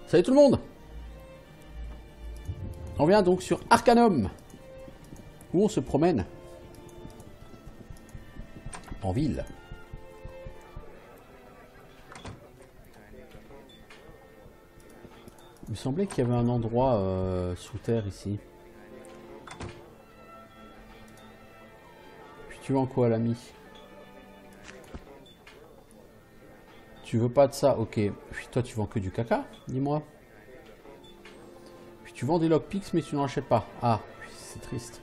Salut tout le monde. On vient donc sur Arcanum, où on se promène en ville. Il me semblait qu'il y avait un endroit sous terre ici. Puis tu vends quoi, l'ami? Tu veux pas de ça? Ok. Puis toi, tu vends que du caca? Dis-moi. Puis tu vends des lockpicks, mais tu n'en achètes pas. Ah, c'est triste.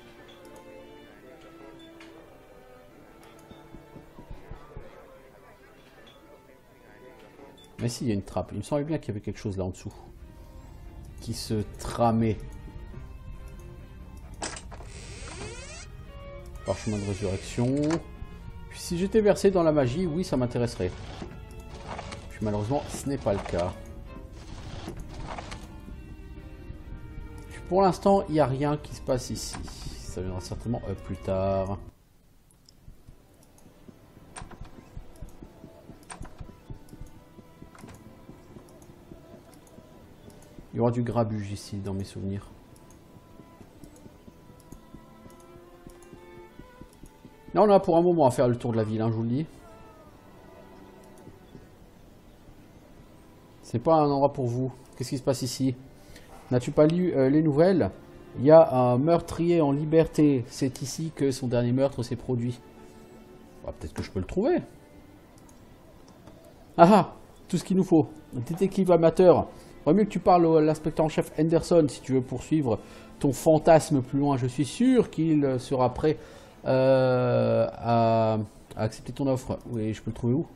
Mais si, il y a une trappe. Il me semblait bien qu'il y avait quelque chose là en dessous qui se tramait. Parchemin de résurrection. Puis si j'étais versé dans la magie, oui, ça m'intéresserait. Puis malheureusement, ce n'est pas le cas. Puis pour l'instant, il n'y a rien qui se passe ici. Ça viendra certainement plus tard. Il y aura du grabuge ici dans mes souvenirs. Là, on a pour un moment à faire le tour de la ville, hein, je vous le dis. C'est pas un endroit pour vous. Qu'est-ce qui se passe ici? N'as-tu pas lu les nouvelles? Il y a un meurtrier en liberté. C'est ici que son dernier meurtre s'est produit. Bah, peut-être que je peux le trouver. Ah ah, tout ce qu'il nous faut. Un détective amateur. Il vaut mieux que tu parles à l'inspecteur en chef Henderson si tu veux poursuivre ton fantasme plus loin. Je suis sûr qu'il sera prêt à accepter ton offre. Oui, je peux le trouver où?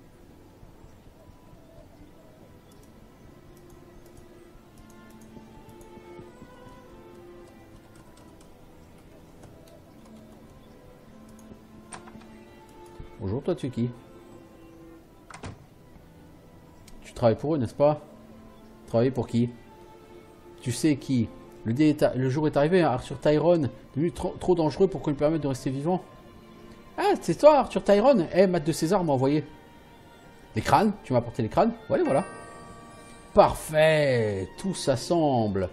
Bonjour, toi tu es qui? Tu travailles pour eux, n'est-ce pas? Travailler pour qui? Tu sais qui? Le jour est arrivé, hein, Arthur Tyrone, devenu trop dangereux pour qu'on lui permette de rester vivant. Ah, c'est toi, Arthur Tyrone? Eh, Matt de César m'a envoyé. Les crânes? Tu m'as apporté les crânes? Ouais, voilà. Parfait! Tout s'assemble.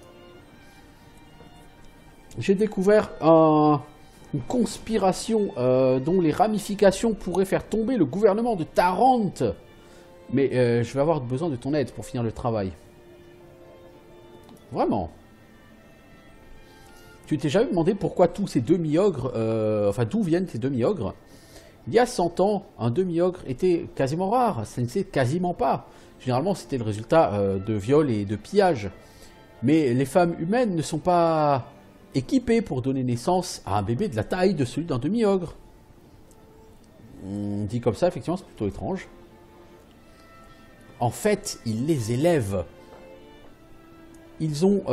J'ai découvert une conspiration dont les ramifications pourraient faire tomber le gouvernement de Tarente. Mais je vais avoir besoin de ton aide pour finir le travail. Vraiment. Tu t'es jamais demandé pourquoi tous ces demi-ogres, enfin d'où viennent ces demi-ogres? Il y a 100 ans, un demi-ogre était quasiment rare, ça ne sait quasiment pas. Généralement, c'était le résultat de viols et de pillages. Mais les femmes humaines ne sont pas équipées pour donner naissance à un bébé de la taille de celui d'un demi-ogre. Dit comme ça, effectivement, c'est plutôt étrange. En fait, ils les élèvent. Ils ont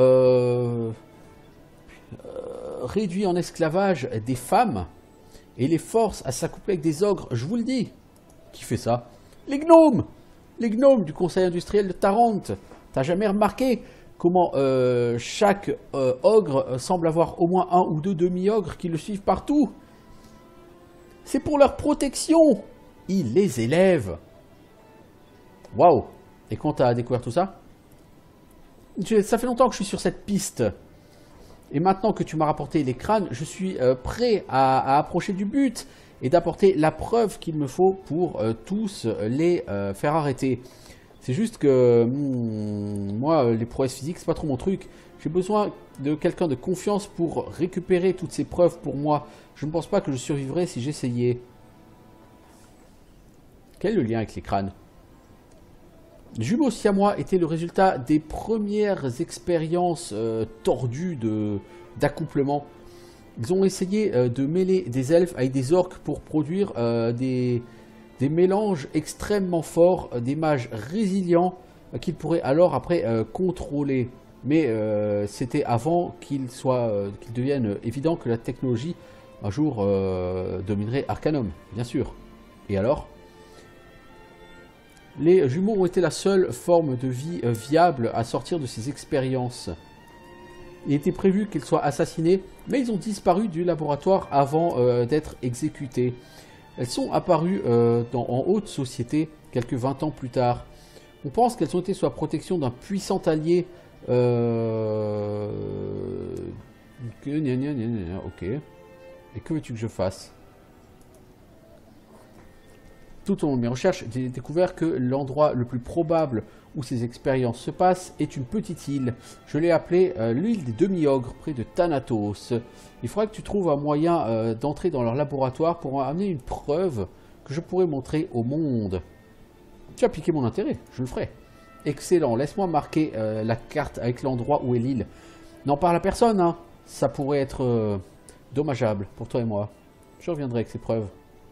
réduit en esclavage des femmes et les forcent à s'accoupler avec des ogres, je vous le dis. Qui fait ça? Les gnomes! Les gnomes du conseil industriel de Tarente. T'as jamais remarqué comment chaque ogre semble avoir au moins un ou deux demi-ogres qui le suivent partout? C'est pour leur protection. Ils les élèvent. Waouh! Et quand t'as découvert tout ça? Ça fait longtemps que je suis sur cette piste. Et maintenant que tu m'as rapporté les crânes, je suis prêt à approcher du but et d'apporter la preuve qu'il me faut pour tous les faire arrêter. C'est juste que moi, les prouesses physiques, c'est pas trop mon truc. J'ai besoin de quelqu'un de confiance pour récupérer toutes ces preuves pour moi. Je ne pense pas que je survivrais si j'essayais. Quel est le lien avec les crânes? Les jumeaux siamois étaient le résultat des premières expériences tordues d'accouplement. Ils ont essayé de mêler des elfes avec des orques pour produire des mélanges extrêmement forts, des mages résilients qu'ils pourraient alors après contrôler. Mais c'était avant qu'il devienne évident que la technologie un jour dominerait Arcanum, bien sûr. Et alors ? Les jumeaux ont été la seule forme de vie viable à sortir de ces expériences. Il était prévu qu'ils soient assassinés, mais ils ont disparu du laboratoire avant d'être exécutés. Elles sont apparues en haute société quelques 20 ans plus tard. On pense qu'elles ont été sous la protection d'un puissant allié. Ok. Et que veux-tu que je fasse? Tout au long de mes recherches, j'ai découvert que l'endroit le plus probable où ces expériences se passent est une petite île. Je l'ai appelée l'île des demi-ogres, près de Thanatos. Il faudrait que tu trouves un moyen d'entrer dans leur laboratoire pour amener une preuve que je pourrais montrer au monde. Tu as piqué mon intérêt, je le ferai. Excellent, laisse-moi marquer la carte avec l'endroit où est l'île. N'en parle à personne, hein. Ça pourrait être dommageable pour toi et moi. Je reviendrai avec ces preuves.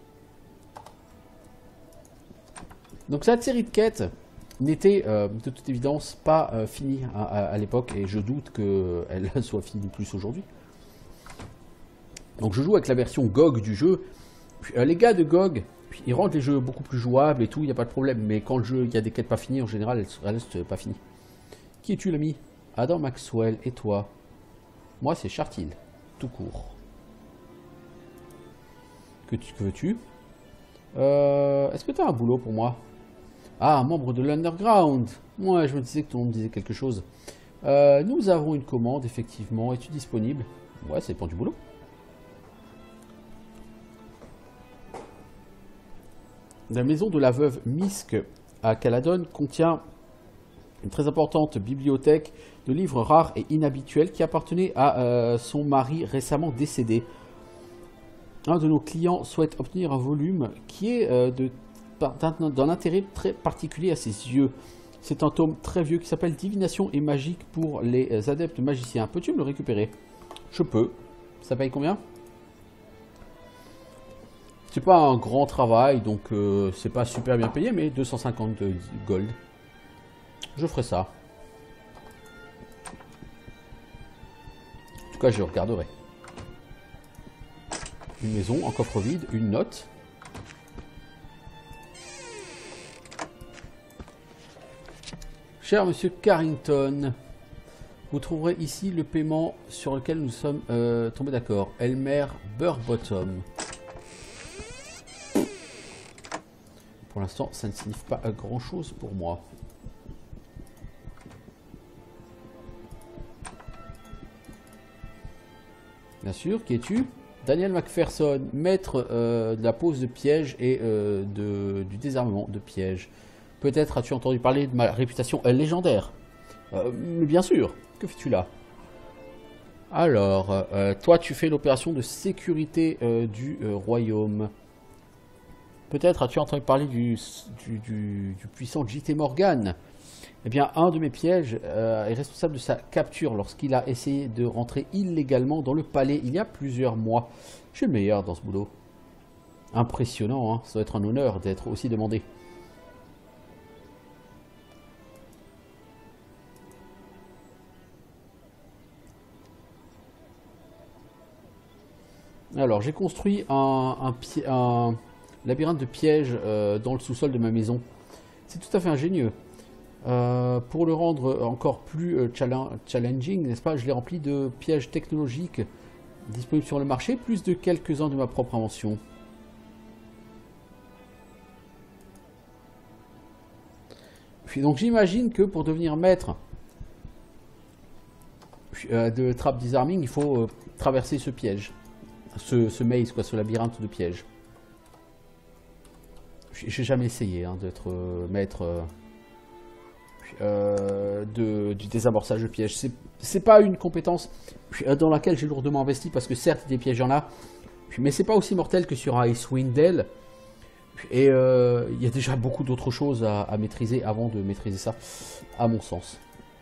Donc cette série de quêtes n'était de toute évidence pas finie à l'époque et je doute qu'elle soit finie plus aujourd'hui. Donc je joue avec la version GOG du jeu. Puis, les gars de GOG, ils rendent les jeux beaucoup plus jouables et tout, il n'y a pas de problème. Mais quand le jeu, il y a des quêtes pas finies, en général, elles restent pas finies. Qui es-tu l'ami? Adam Maxwell, et toi? Moi c'est Chartil, tout court. Que veux-tu? Est-ce que tu as un boulot pour moi? Ah, membre de l'Underground. Moi, je me disais que ton nom me disait quelque chose. Nous avons une commande, effectivement. Es-tu disponible? Ouais, ça dépend du boulot. La maison de la veuve Misk à Caladon contient une très importante bibliothèque de livres rares et inhabituels qui appartenait à son mari récemment décédé. Un de nos clients souhaite obtenir un volume qui est d'un intérêt très particulier à ses yeux. C'est un tome très vieux qui s'appelle Divination et Magique pour les adeptes magiciens. Peux-tu me le récupérer? Je peux. Ça paye combien? C'est pas un grand travail, donc c'est pas super bien payé, mais 250 gold. Je ferai ça. En tout cas, je regarderai. Une maison, un coffre vide, une note. Cher monsieur Carrington, vous trouverez ici le paiement sur lequel nous sommes tombés d'accord. Elmer Burbottom. Pour l'instant, ça ne signifie pas grand chose pour moi. Bien sûr, qui es-tu? Daniel Macpherson, maître de la pose de pièges et du désarmement de pièges. Peut-être as-tu entendu parler de ma réputation légendaire. Bien sûr, que fais-tu là? Alors, toi tu fais l'opération de sécurité du royaume. Peut-être as-tu entendu parler du puissant J.T. Morgan. Eh bien, un de mes pièges est responsable de sa capture lorsqu'il a essayé de rentrer illégalement dans le palais il y a plusieurs mois. Je suis le meilleur dans ce boulot. Impressionnant, hein? Ça doit être un honneur d'être aussi demandé. Alors, j'ai construit un labyrinthe de pièges dans le sous-sol de ma maison. C'est tout à fait ingénieux. Pour le rendre encore plus challenging, n'est-ce pas, je l'ai rempli de pièges technologiques disponibles sur le marché, plus de quelques-uns de ma propre invention. Puis, donc j'imagine que pour devenir maître de trap disarming, il faut traverser ce piège, ce maze, quoi, ce labyrinthe de pièges. J'ai jamais essayé hein, d'être maître du désamorçage de pièges. C'est pas une compétence dans laquelle j'ai lourdement investi parce que certes des pièges il y en a, mais c'est pas aussi mortel que sur Icewind Dale. Et il y a déjà beaucoup d'autres choses à maîtriser avant de maîtriser ça, à mon sens.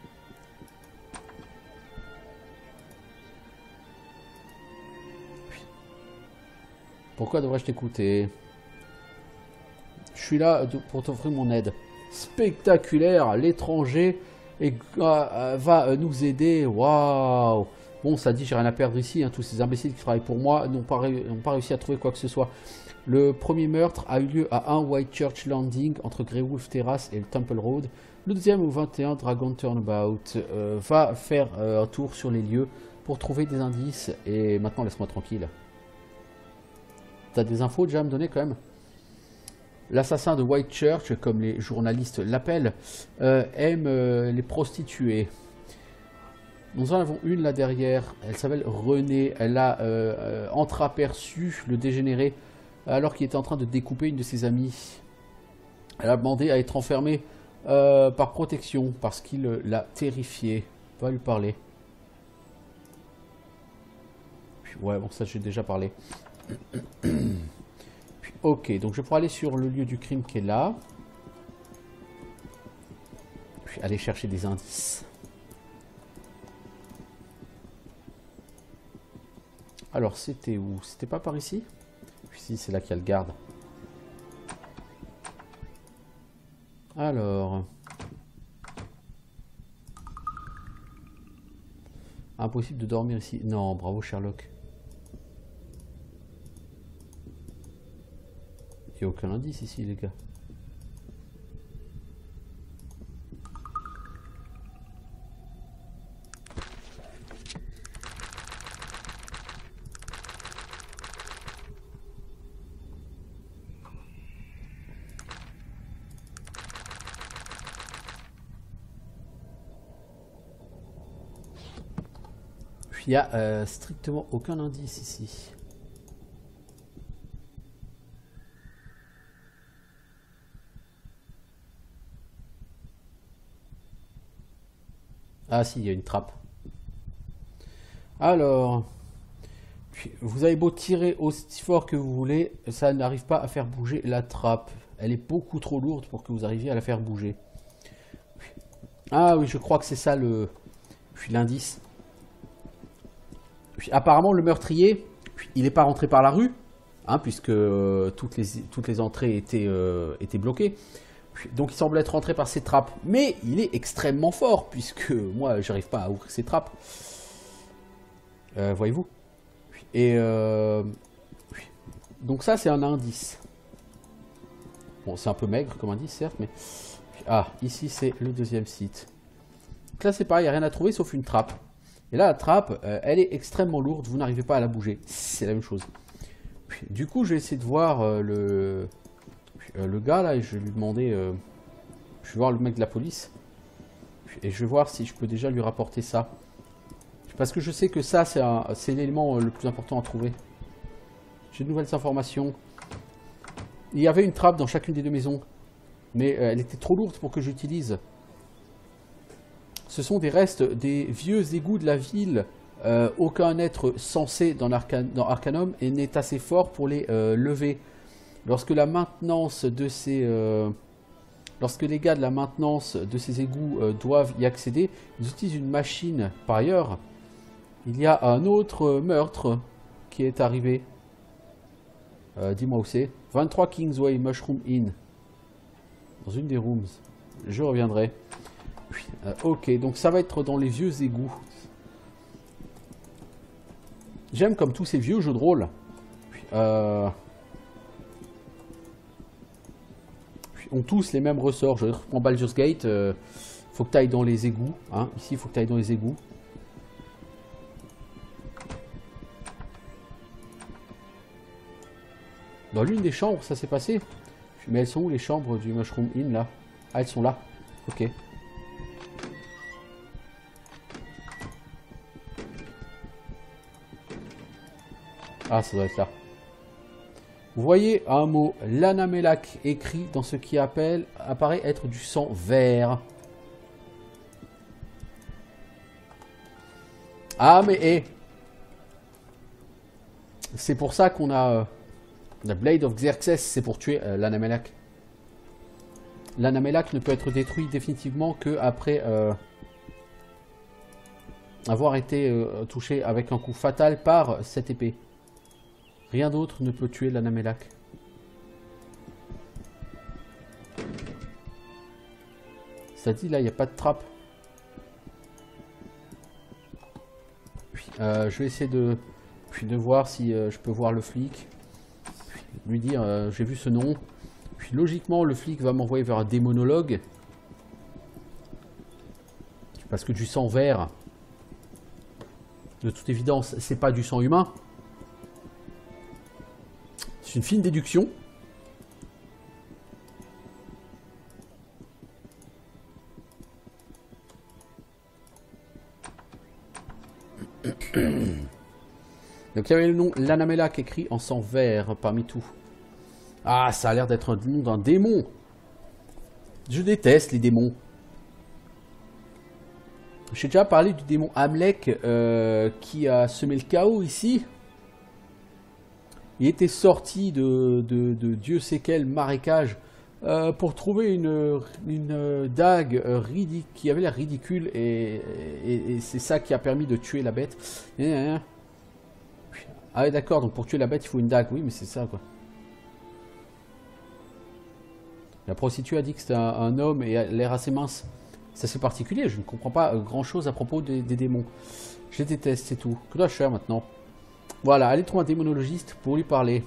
Pourquoi devrais-je t'écouter? Je suis là pour t'offrir mon aide. Spectaculaire, l'étranger va nous aider. Waouh! Bon, ça dit, j'ai rien à perdre ici. Hein. Tous ces imbéciles qui travaillent pour moi n'ont pas réussi à trouver quoi que ce soit. Le premier meurtre a eu lieu à 1 Whitechurch Landing entre Grey Wolf Terrace et le Temple Road. Le deuxième au 21 Dragon Turnabout. Va faire un tour sur les lieux pour trouver des indices. Et maintenant, laisse-moi tranquille. T'as des infos déjà à me donner quand même? L'assassin de Whitechurch, comme les journalistes l'appellent, aime les prostituées. Nous en avons une là derrière, elle s'appelle Renée. Elle a entreaperçu le dégénéré alors qu'il était en train de découper une de ses amies. Elle a demandé à être enfermée par protection parce qu'il l'a terrifiée. On va lui parler. Ouais, bon, ça j'ai déjà parlé. Ok, donc je pourrais aller sur le lieu du crime qui est là. Puis aller chercher des indices. Alors, c'était où? C'était pas par ici? Puis si, c'est là qu'il y a le garde. Alors... Impossible de dormir ici. Non, bravo Sherlock. Il n'y a aucun indice ici, les gars. Il n'y a strictement aucun indice ici. Ah si, il y a une trappe. Alors, vous avez beau tirer aussi fort que vous voulez, ça n'arrive pas à faire bouger la trappe. Elle est beaucoup trop lourde pour que vous arriviez à la faire bouger. Ah oui, je crois que c'est ça l'indice. Apparemment, le meurtrier, il n'est pas rentré par la rue, hein, puisque toutes les entrées étaient bloquées. Donc il semble être rentré par ces trappes. Mais il est extrêmement fort, puisque moi, j'arrive pas à ouvrir ces trappes. Voyez-vous. Et donc ça, c'est un indice. Bon, c'est un peu maigre comme indice, certes, mais... Ah, ici, c'est le deuxième site. Donc là, c'est pareil, il n'y a rien à trouver, sauf une trappe. Et là, la trappe, elle est extrêmement lourde, vous n'arrivez pas à la bouger. C'est la même chose. Du coup, je vais essayer de voir le gars, là, et je vais lui demander... je vais voir le mec de la police. Et je vais voir si je peux déjà lui rapporter ça. Parce que je sais que ça, c'est l'élément le plus important à trouver. J'ai de nouvelles informations. Il y avait une trappe dans chacune des deux maisons. Mais elle était trop lourde pour que j'utilise. Ce sont des restes des vieux égouts de la ville. Aucun être censé dans Arcanum n'est assez fort pour les lever. Lorsque la maintenance de ces... lorsque les gars de la maintenance de ces égouts doivent y accéder, ils utilisent une machine. Par ailleurs, il y a un autre meurtre qui est arrivé. Dis-moi où c'est. 23 Kingsway Mushroom Inn. Dans une des rooms. Je reviendrai. Ok, donc ça va être dans les vieux égouts. J'aime comme tous ces vieux jeux de rôle. Ont tous les mêmes ressorts. Je prends Baldur's Gate. Faut que tu ailles dans les égouts. Hein. Ici, il faut que tu ailles dans les égouts. Dans l'une des chambres, ça s'est passé. Mais elles sont où les chambres du Mushroom Inn là? Ah, elles sont là. Ok. Ah, ça doit être là. Vous voyez un mot Lanamelak écrit dans ce qui apparaît être du sang vert. Ah, mais hé, c'est pour ça qu'on a la Blade of Xerxes, c'est pour tuer Lanamelak. Lanamelak ne peut être détruit définitivement que après avoir été touché avec un coup fatal par cette épée. Rien d'autre ne peut tuer Lanamelak. Ça dit là, il n'y a pas de trappe. Je vais essayer de voir si je peux voir le flic. Lui dire j'ai vu ce nom. Puis logiquement le flic va m'envoyer vers un démonologue. Parce que du sang vert, de toute évidence, c'est pas du sang humain. C'est une fine déduction. Donc il y avait le nom Lanamelak écrit en sang vert parmi tout. Ah, ça a l'air d'être un nom d'un démon. Je déteste les démons. J'ai déjà parlé du démon Amlek qui a semé le chaos ici. Il était sorti de Dieu sait quel marécage pour trouver une dague qui avait l'air ridicule et c'est ça qui a permis de tuer la bête. Ah ouais, d'accord, donc pour tuer la bête il faut une dague. Oui, mais c'est ça quoi. La prostituée a dit que c'était un homme et a l'air assez mince. C'est assez particulier, je ne comprends pas grand chose à propos des démons. Je les déteste, c'est tout. Que dois-je faire maintenant? Voilà, allez trouver un démonologiste pour lui parler.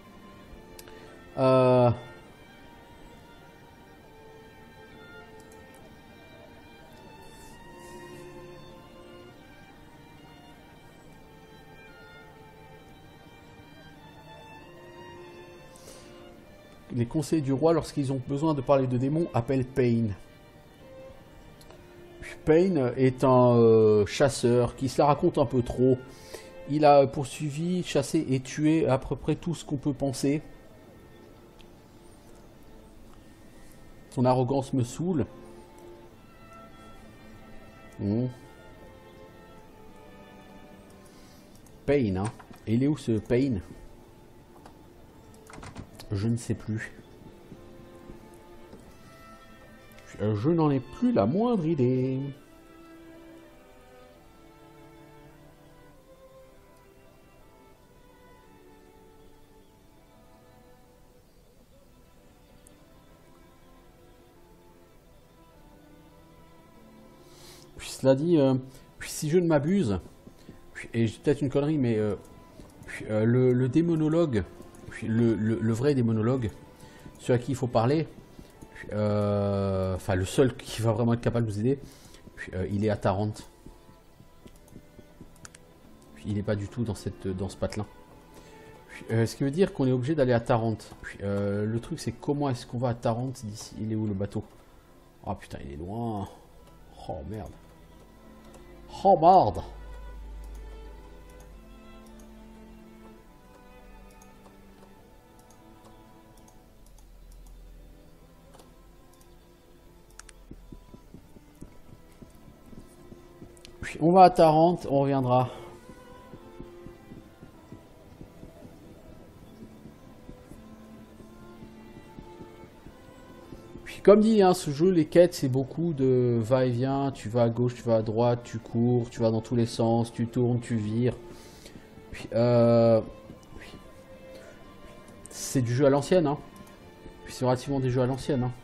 Les conseillers du roi, lorsqu'ils ont besoin de parler de démons, appellent Pain. Pain est un chasseur qui se la raconte un peu trop. Il a poursuivi, chassé et tué à peu près tout ce qu'on peut penser. Son arrogance me saoule. Pain, hein. Et il est où ce Pain? Je ne sais plus. Je n'en ai plus la moindre idée. Puis cela dit, si je ne m'abuse, et j'ai peut-être une connerie, mais le démonologue, le vrai démonologue, celui à qui il faut parler, enfin le seul qui va vraiment être capable de nous aider, il est à Tarente. Il n'est pas du tout dans ce patelin. Ce qui veut dire qu'on est obligé d'aller à Tarente. Le truc c'est comment est-ce qu'on va à Tarente d'ici? Il est où le bateau? Oh putain, il est loin. Oh merde. Oh merde. On va à Tarente, on reviendra. Puis comme dit, hein, ce jeu, les quêtes, c'est beaucoup de va-et-vient. Tu vas à gauche, tu vas à droite, tu cours, tu vas dans tous les sens, tu tournes, tu vires. Puis, c'est du jeu à l'ancienne, hein. Puis c'est relativement des jeux à l'ancienne, hein.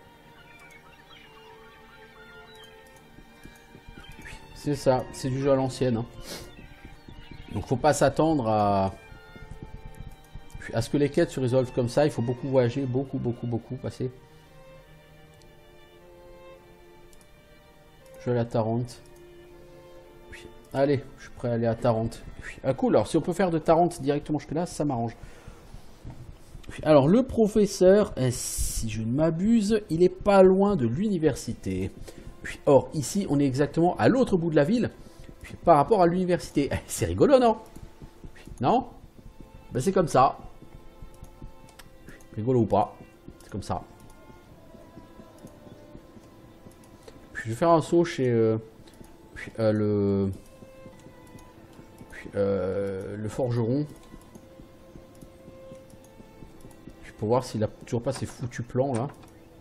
C'est ça, c'est du jeu à l'ancienne. Hein. Donc faut pas s'attendre à ce que les quêtes se résolvent comme ça. Il faut beaucoup voyager, beaucoup passer. Je vais aller à Tarente. Allez, je suis prêt à aller à Tarente. Ah cool, alors si on peut faire de Tarente directement jusque là, ça m'arrange. Alors le professeur, si je ne m'abuse, il est pas loin de l'université. Or, ici, on est exactement à l'autre bout de la ville par rapport à l'université. C'est rigolo, non? Non? Ben, c'est comme ça. Rigolo ou pas, c'est comme ça. Je vais faire un saut chez le forgeron. Pour voir s'il a toujours pas ses foutus plans là.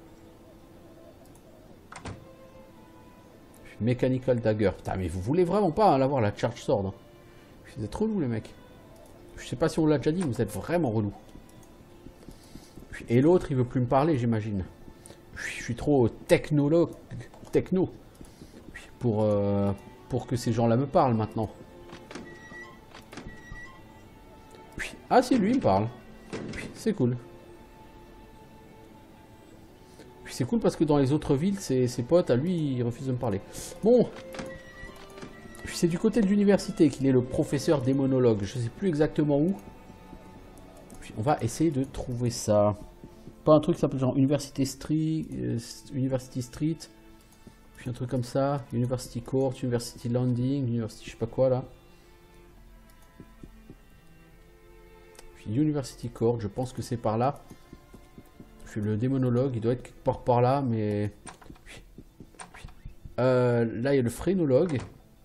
Mechanical Dagger. Putain, mais vous voulez vraiment pas hein, l'avoir la Charge Sword. Hein. Vous êtes relous les mecs. Je sais pas si on l'a déjà dit, mais vous êtes vraiment relous. Et l'autre, il veut plus me parler, j'imagine. Je suis trop techno pour que ces gens-là me parlent maintenant. Ah si, lui il me parle. C'est cool. C'est cool parce que dans les autres villes, ses potes, à lui, ils refusent de me parler. Bon. C'est du côté de l'université qu'il est le professeur démonologue. Je sais plus exactement où. On va essayer de trouver ça. Pas un truc qui s'appelle genre University Street. Puis un truc comme ça. University Court, University Landing, University je sais pas quoi là. University Court, je pense que c'est par là. Le démonologue, il doit être quelque part par là, mais... là, il y a le phrénologue.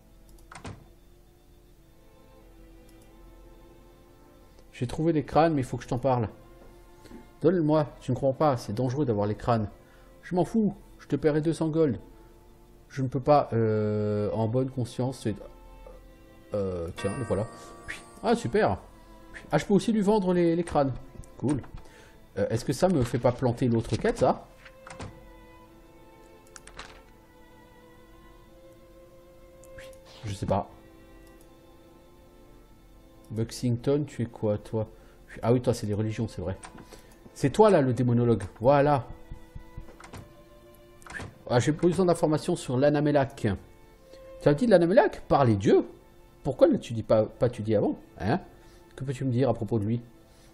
J'ai trouvé les crânes, mais il faut que je t'en parle. Donne-le-moi, tu ne crois pas, c'est dangereux d'avoir les crânes. Je m'en fous, je te paierai 200 gold. Je ne peux pas, en bonne conscience... tiens, le voilà. Ah, super. Ah, je peux aussi lui vendre les crânes. Cool. Est-ce que ça me fait pas planter l'autre quête, ça? Je sais pas. Buxington, tu es quoi, toi? Ah oui, toi, c'est les religions, c'est vrai. C'est toi, là, le démonologue. Voilà. Ah, j'ai besoin d'informations sur l'Anamelak. Tu as dit l'Anamelak par les dieux? Pourquoi ne tu dis pas tu dis avant? Hein? Que peux-tu me dire à propos de lui?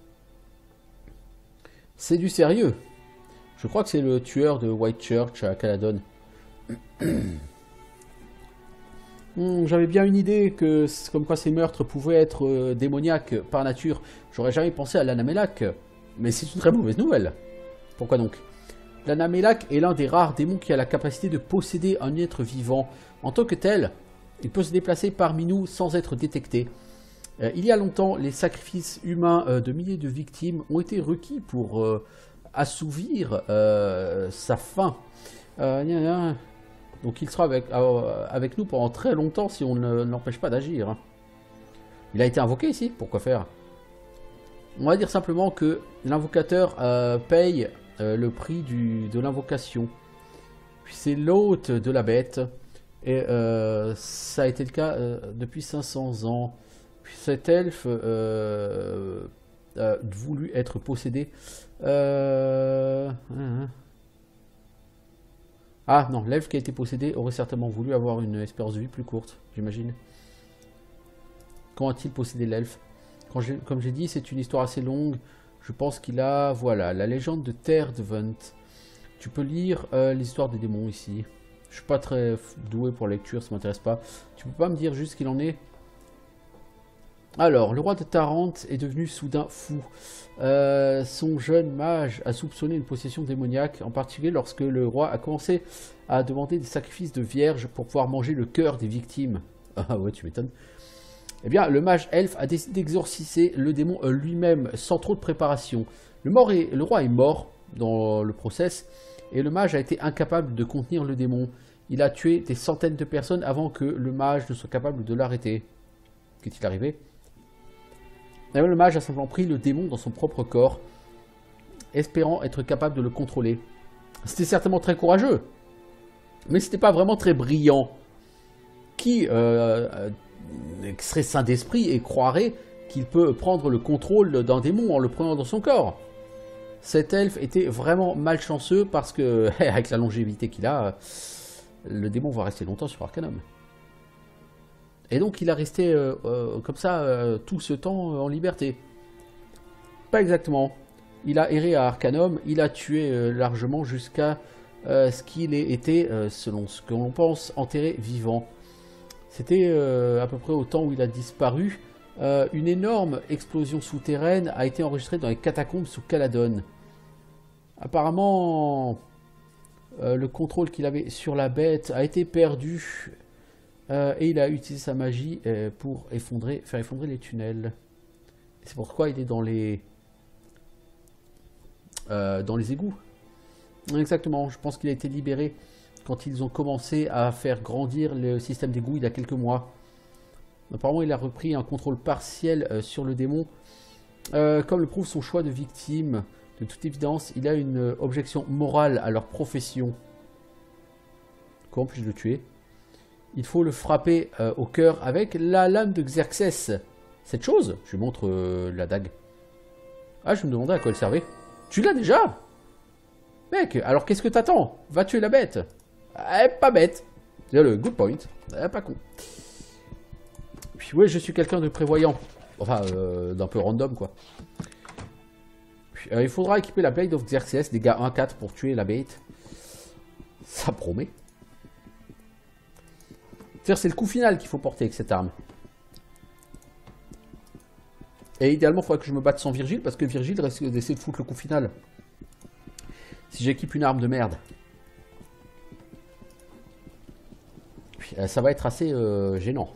C'est du sérieux. Je crois que c'est le tueur de Whitechurch à Caladon. J'avais bien une idée que comme quoi ces meurtres pouvaient être démoniaques par nature. J'aurais jamais pensé à l'Anamelak. Mais c'est une très mauvaise nouvelle. Pourquoi donc? L'Anamelak est l'un des rares démons qui a la capacité de posséder un être vivant. En tant que tel, il peut se déplacer parmi nous sans être détecté. Il y a longtemps, les sacrifices humains de milliers de victimes ont été requis pour assouvir sa faim. Donc il sera avec nous pendant très longtemps si on ne l'empêche pas d'agir. Il a été invoqué ici, pourquoi faire? On va dire simplement que l'invocateur paye le prix de l'invocation. Puis c'est l'hôte de la bête. Et ça a été le cas depuis 500 ans. Puis cet elfe a voulu être possédé. Ah non, l'elfe qui a été possédé aurait certainement voulu avoir une espérance de vie plus courte, j'imagine. Comment a-t-il possédé l'elfe? Comme j'ai dit, c'est une histoire assez longue. Je pense qu'il a, voilà, la légende de Terdvent. Tu peux lire l'histoire des démons ici. Je suis pas très doué pour la lecture, ça m'intéresse pas. Tu peux pas me dire juste ce qu'il en est? Alors, le roi de Tarente est devenu soudain fou. Son jeune mage a soupçonné une possession démoniaque, en particulier lorsque le roi a commencé à demander des sacrifices de vierges pour pouvoir manger le cœur des victimes. Ah ouais, tu m'étonnes. Eh bien, le mage elfe a décidé d'exorciser le démon lui-même, sans trop de préparation. Le roi est mort dans le process, et le mage a été incapable de contenir le démon. Il a tué des centaines de personnes avant que le mage ne soit capable de l'arrêter. Qu'est-il arrivé? Le mage a simplement pris le démon dans son propre corps, espérant être capable de le contrôler. C'était certainement très courageux, mais c'était pas vraiment très brillant. Qui serait saint d'esprit et croirait qu'il peut prendre le contrôle d'un démon en le prenant dans son corps? Cet elfe était vraiment malchanceux parce que, avec la longévité qu'il a, le démon va rester longtemps sur Arcanum. Et donc il a resté comme ça tout ce temps en liberté. Pas exactement. Il a erré à Arcanum, il a tué largement jusqu'à ce qu'il ait été, selon ce que l'on pense, enterré vivant. C'était à peu près au temps où il a disparu. Une énorme explosion souterraine a été enregistrée dans les catacombes sous Caladon. Apparemment, le contrôle qu'il avait sur la bête a été perdu. Et il a utilisé sa magie pour faire effondrer les tunnels. C'est pourquoi il est dans les égouts. Exactement, je pense qu'il a été libéré quand ils ont commencé à faire grandir le système d'égouts il y a quelques mois. Apparemment, il a repris un contrôle partiel sur le démon. Comme le prouve son choix de victime, de toute évidence, il a une objection morale à leur profession. Comment puis-je le tuer? Il faut le frapper au cœur avec la lame de Xerxes. Cette chose, je lui montre la dague. Ah, je me demandais à quoi elle servait. Tu l'as déjà? Mec, alors qu'est-ce que t'attends? Va tuer la bête. Pas bête. C'est le good point. Pas con. Puis ouais, je suis quelqu'un de prévoyant. Enfin, d'un peu random, quoi. Puis, il faudra équiper la Blade of Xerxes, dégâts 1-4 pour tuer la bête. Ça promet. C'est le coup final qu'il faut porter avec cette arme. Et idéalement, il faudrait que je me batte sans Virgile, parce que Virgile risque d'essayer de foutre le coup final. Si j'équipe une arme de merde. Ça va être assez gênant.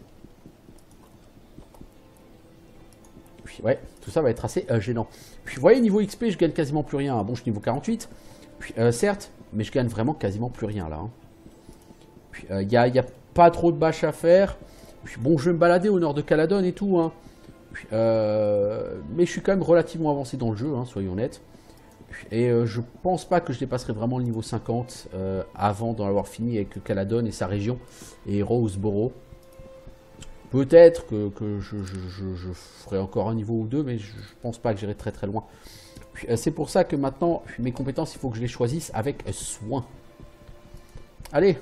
Ouais, tout ça va être assez gênant. Puis vous voyez, niveau XP, je gagne quasiment plus rien. Bon, je suis niveau 48. Puis, certes, mais je gagne vraiment quasiment plus rien là. Hein. Puis il n'y a pas trop de bâches à faire. Puis bon, je vais me balader au nord de Caladon et tout. Hein. Puis, mais je suis quand même relativement avancé dans le jeu, hein, soyons honnêtes. Et je pense pas que je dépasserai vraiment le niveau 50 avant d'en avoir fini avec Caladon et sa région et Roseboro. Peut-être que je ferai encore un niveau ou deux, mais je pense pas que j'irai très très loin. C'est pour ça que maintenant, mes compétences, il faut que je les choisisse avec soin. Allez.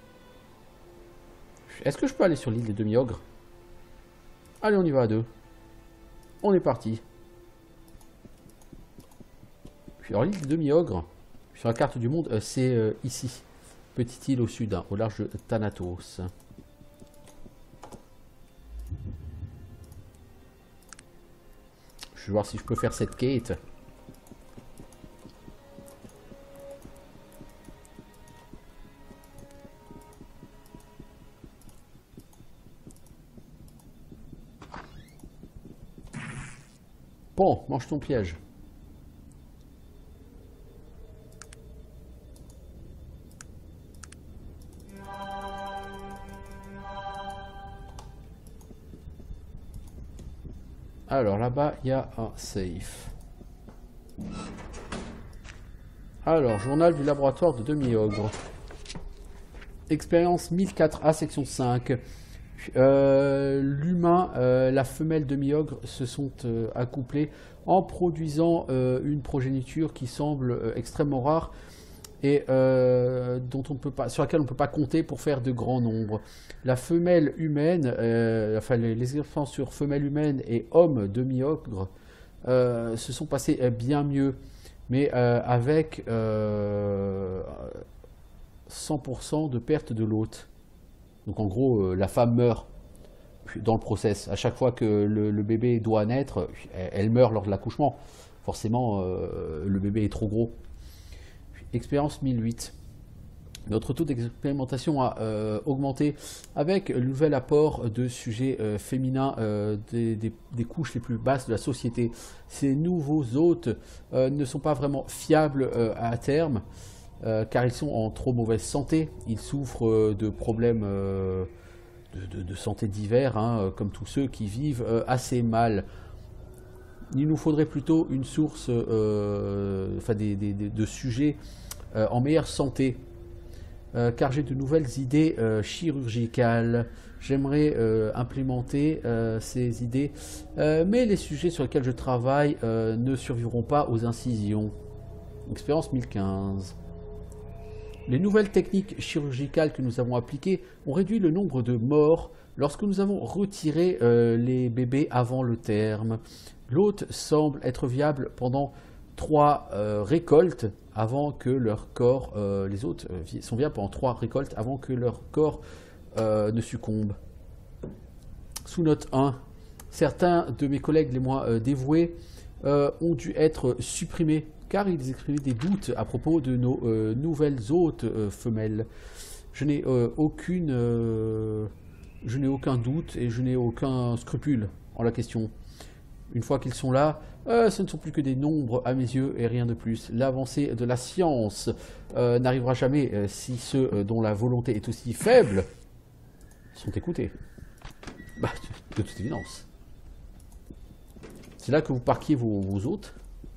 Est-ce que je peux aller sur l'île des demi-ogres? Allez, on y va à deux. On est parti. Alors l'île des demi-ogres, sur la carte du monde, c'est ici. Petite île au sud, hein, au large de Thanatos. Je vais voir si je peux faire cette quête. Bon, mange ton piège. Alors là-bas, il y a un safe. Alors, journal du laboratoire de demi-ogre. Expérience 1004A, section 5. L'humain, la femelle demi-ogre se sont accouplés en produisant une progéniture qui semble extrêmement rare et dont on ne peut pas, sur laquelle on ne peut pas compter pour faire de grands nombres. La femelle humaine, enfin les expériences sur femelle humaine et homme demi-ogre se sont passées bien mieux, mais avec 100% de perte de l'hôte. Donc en gros, la femme meurt dans le process. À chaque fois que le bébé doit naître, elle meurt lors de l'accouchement. Forcément, le bébé est trop gros. Expérience 1008. Notre taux d'expérimentation a augmenté avec le nouvel apport de sujets féminins des couches les plus basses de la société. Ces nouveaux hôtes ne sont pas vraiment fiables à terme, car ils sont en trop mauvaise santé. Ils souffrent de problèmes de santé divers, hein, comme tous ceux qui vivent assez mal. Il nous faudrait plutôt une source, enfin de sujets en meilleure santé, car j'ai de nouvelles idées chirurgicales. J'aimerais implémenter ces idées, mais les sujets sur lesquels je travaille ne survivront pas aux incisions. Expérience 1015. Les nouvelles techniques chirurgicales que nous avons appliquées ont réduit le nombre de morts lorsque nous avons retiré les bébés avant le terme. L'hôte semble être viable pendant 3 récoltes avant que leur corps, les hôtes sont viables pendant 3 récoltes avant que leur corps ne succombe. Sous note 1, certains de mes collègues les moins dévoués ont dû être supprimés car ils exprimaient des doutes à propos de nos nouvelles hôtes femelles. Je n'ai aucun doute et je n'ai aucun scrupule en la question. Une fois qu'ils sont là, ce ne sont plus que des nombres à mes yeux et rien de plus. L'avancée de la science n'arrivera jamais si ceux dont la volonté est aussi faible sont écoutés. Bah, de toute évidence. C'est là que vous parquiez vos hôtes.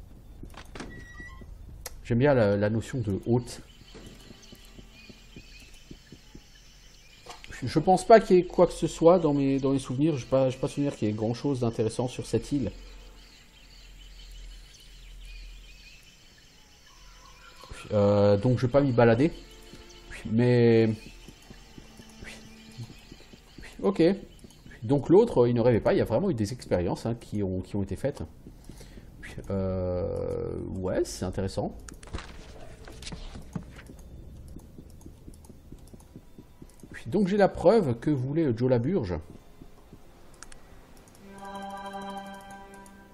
J'aime bien la notion de hôte. Je pense pas qu'il y ait quoi que ce soit dans mes souvenirs. Je n'ai pas souvenir qu'il y ait grand chose d'intéressant sur cette île. Donc je vais pas m'y balader. Mais... Ok. Donc l'autre, il ne rêvait pas. Il y a vraiment eu des expériences hein, qui ont été faites. Ouais, c'est intéressant. Donc j'ai la preuve que voulait Joe Laburge.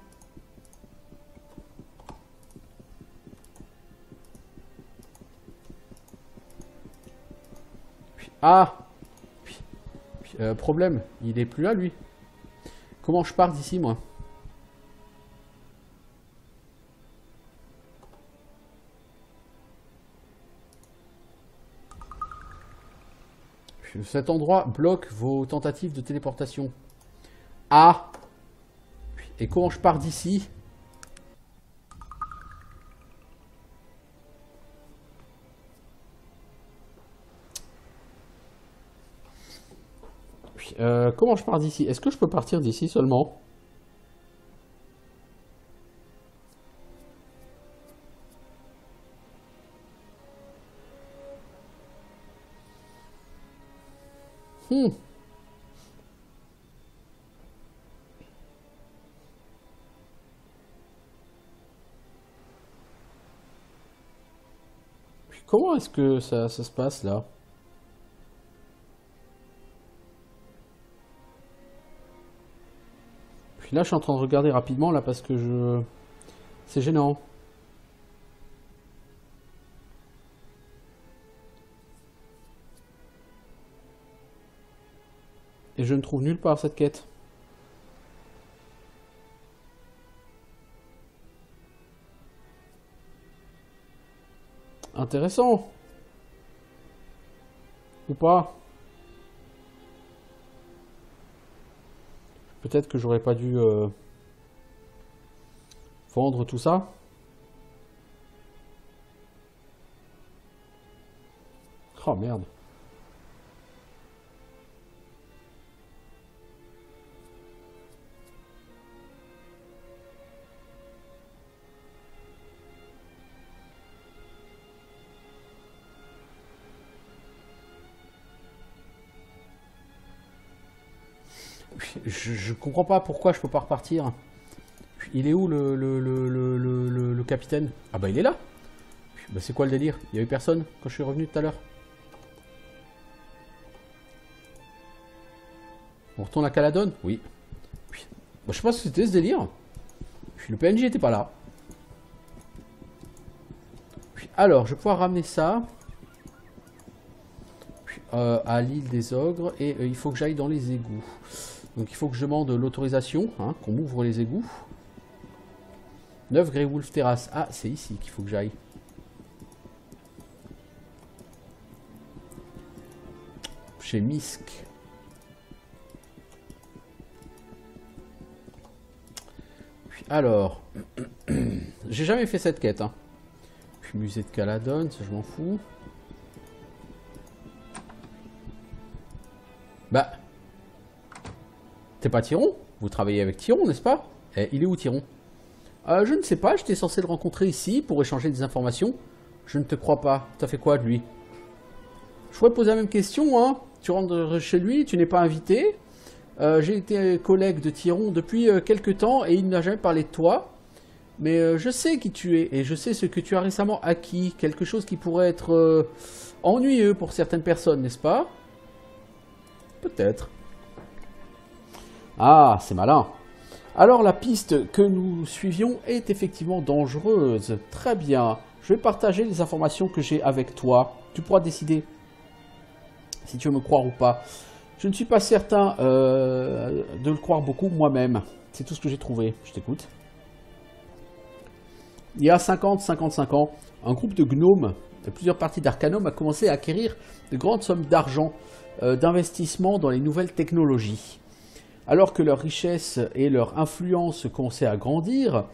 Ah, problème, il est plus là, lui. Comment je pars d'ici, moi? Cet endroit bloque vos tentatives de téléportation. Ah! Et comment je pars d'ici? Comment je pars d'ici? Est-ce que je peux partir d'ici seulement? Comment est-ce que ça se passe là? Puis là, je suis en train de regarder rapidement là parce que je... C'est gênant. Et je ne trouve nulle part cette quête. Intéressant. Ou pas? Peut-être que j'aurais pas dû vendre tout ça. Oh merde. Je comprends pas pourquoi je peux pas repartir. Il est où le capitaine? Ah bah il est là. Bah c'est quoi le délire? Il y a eu personne quand je suis revenu tout à l'heure. On retourne à Caladon? Oui. Bah, je sais pas ce que c'était ce délire. Le PNJ était pas là. Alors, je vais pouvoir ramener ça à l'île des Ogres. Et il faut que j'aille dans les égouts. Donc il faut que je demande l'autorisation, hein, qu'on m'ouvre les égouts. 9 Grey Wolf Terrace. Ah, c'est ici qu'il faut que j'aille. Chez Misk. Alors, j'ai jamais fait cette quête. Hein. Puis musée de Caladon, ça je m'en fous. Bah, t'es pas Tyron? Vous travaillez avec Tyron, n'est-ce pas? Il est où Tyron? Je ne sais pas, j'étais censé le rencontrer ici pour échanger des informations. Je ne te crois pas. T'as fait quoi de lui? Je pourrais poser la même question, hein. Tu rentres chez lui, tu n'es pas invité. J'ai été collègue de Tyron depuis quelques temps et il n'a jamais parlé de toi. Mais je sais qui tu es et je sais ce que tu as récemment acquis. Quelque chose qui pourrait être ennuyeux pour certaines personnes, n'est-ce pas? Peut-être. Ah, c'est malin. Alors la piste que nous suivions est effectivement dangereuse. Très bien. Je vais partager les informations que j'ai avec toi. Tu pourras décider si tu veux me croire ou pas. Je ne suis pas certain de le croire beaucoup moi-même. C'est tout ce que j'ai trouvé. Je t'écoute. Il y a 50-55 ans, un groupe de gnomes de plusieurs parties d'Arcanum a commencé à acquérir de grandes sommes d'argent d'investissement dans les nouvelles technologies. Alors que leur richesse et leur influence commençaient à grandir,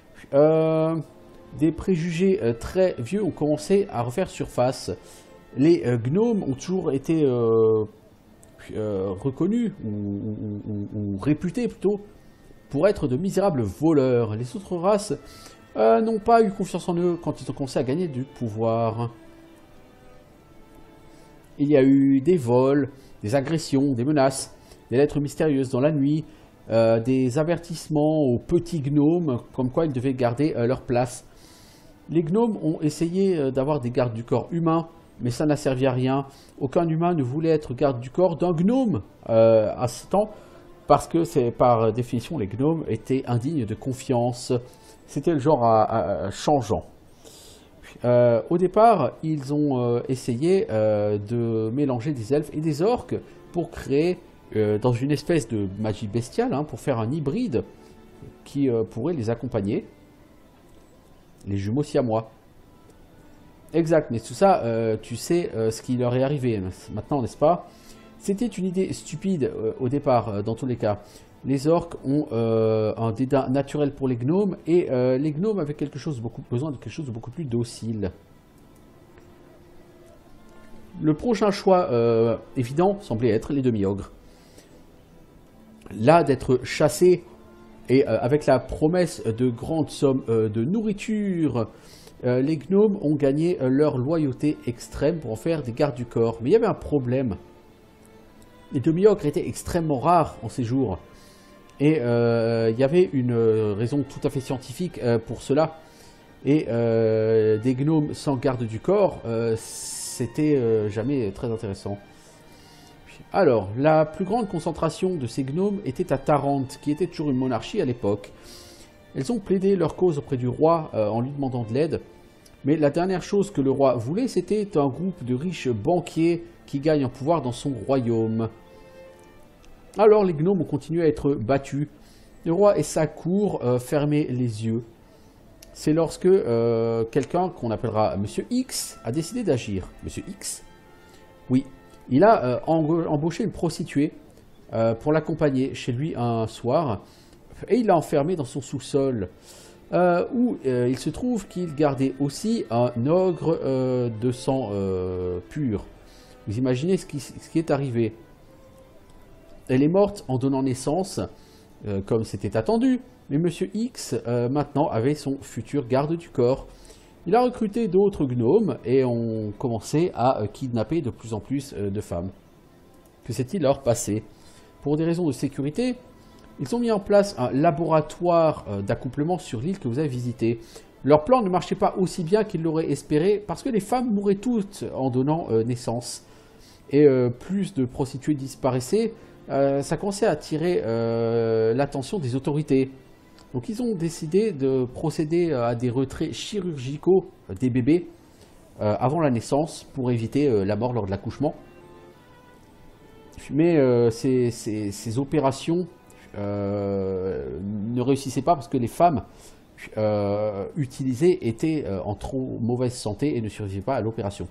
des préjugés très vieux ont commencé à refaire surface. Les gnomes ont toujours été reconnus ou réputés plutôt pour être de misérables voleurs. Les autres races n'ont pas eu confiance en eux quand ils ont commencé à gagner du pouvoir. Il y a eu des vols, des agressions, des menaces, des lettres mystérieuses dans la nuit, des avertissements aux petits gnomes comme quoi ils devaient garder leur place. Les gnomes ont essayé d'avoir des gardes du corps humains, mais ça n'a servi à rien. Aucun humain ne voulait être garde du corps d'un gnome à ce temps, parce que par définition les gnomes étaient indignes de confiance. C'était le genre changeant. Au départ, ils ont essayé de mélanger des elfes et des orques pour créer, dans une espèce de magie bestiale, hein, pour faire un hybride qui pourrait les accompagner. Les jumeaux siamois. Exact, mais tout ça, tu sais ce qui leur est arrivé maintenant, n'est-ce pas? C'était une idée stupide au départ, dans tous les cas. Les orques ont un dédain naturel pour les gnomes, et les gnomes avaient besoin de quelque chose de beaucoup plus docile. Le prochain choix évident semblait être les demi-ogres. Là, d'être chassés, et avec la promesse de grandes sommes de nourriture, les gnomes ont gagné leur loyauté extrême pour en faire des gardes du corps. Mais il y avait un problème. Les demi-ogres étaient extrêmement rares en ces jours. Et il y avait une raison tout à fait scientifique pour cela. Et des gnomes sans garde du corps, c'était jamais très intéressant. Alors, la plus grande concentration de ces gnomes était à Tarente, qui était toujours une monarchie à l'époque. Elles ont plaidé leur cause auprès du roi en lui demandant de l'aide. Mais la dernière chose que le roi voulait, c'était un groupe de riches banquiers qui gagnent en pouvoir dans son royaume. Alors les gnomes ont continué à être battus. Le roi et sa cour fermaient les yeux. C'est lorsque quelqu'un qu'on appellera Monsieur X a décidé d'agir. Monsieur X? Oui. Il a embauché une prostituée pour l'accompagner chez lui un soir. Et il l'a enfermée dans son sous-sol. Où il se trouve qu'il gardait aussi un ogre de sang pur. Vous imaginez ce qui est arrivé. Elle est morte en donnant naissance, comme c'était attendu, mais Monsieur X, maintenant, avait son futur garde du corps. Il a recruté d'autres gnomes et ont commencé à kidnapper de plus en plus de femmes. Que s'est-il alors passé? Pour des raisons de sécurité, ils ont mis en place un laboratoire d'accouplement sur l'île que vous avez visité. Leur plan ne marchait pas aussi bien qu'ils l'auraient espéré parce que les femmes mouraient toutes en donnant naissance. Et plus de prostituées disparaissaient, ça commençait à attirer l'attention des autorités. Donc ils ont décidé de procéder à des retraits chirurgicaux des bébés avant la naissance pour éviter la mort lors de l'accouchement. Mais ces opérations ne réussissaient pas parce que les femmes utilisées étaient en trop mauvaise santé et ne survivaient pas à l'opération.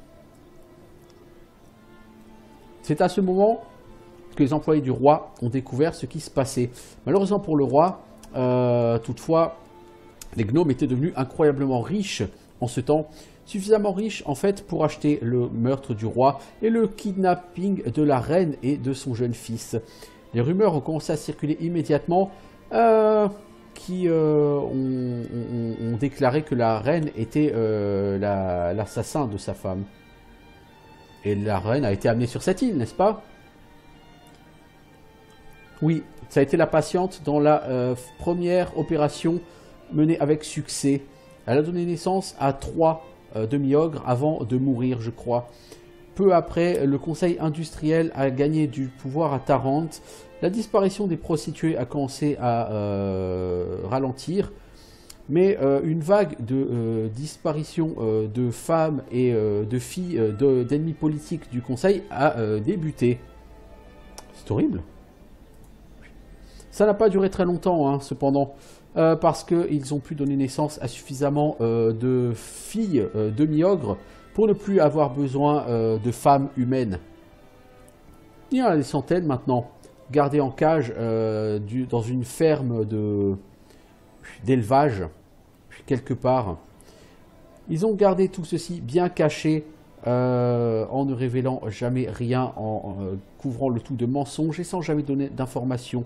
C'est à ce moment que les employés du roi ont découvert ce qui se passait. Malheureusement pour le roi, toutefois, les gnomes étaient devenus incroyablement riches en ce temps, suffisamment riches en fait pour acheter le meurtre du roi et le kidnapping de la reine et de son jeune fils. Les rumeurs ont commencé à circuler immédiatement qui ont déclaré que la reine était l'assassin de sa femme. Et la reine a été amenée sur cette île, n'est-ce pas? Oui, ça a été la patiente dans la première opération menée avec succès. Elle a donné naissance à 3 demi-ogres avant de mourir, je crois. Peu après, le conseil industriel a gagné du pouvoir à Tarente. La disparition des prostituées a commencé à ralentir. Mais une vague de disparition de femmes et de filles d'ennemis politiques du conseil a débuté. C'est horrible. Ça n'a pas duré très longtemps, hein, cependant, parce qu'ils ont pu donner naissance à suffisamment de filles demi-ogres pour ne plus avoir besoin de femmes humaines. Il y en a des centaines maintenant, gardées en cage dans une ferme d'élevage, quelque part. Ils ont gardé tout ceci bien caché, en ne révélant jamais rien, en couvrant le tout de mensonges et sans jamais donner d'informations.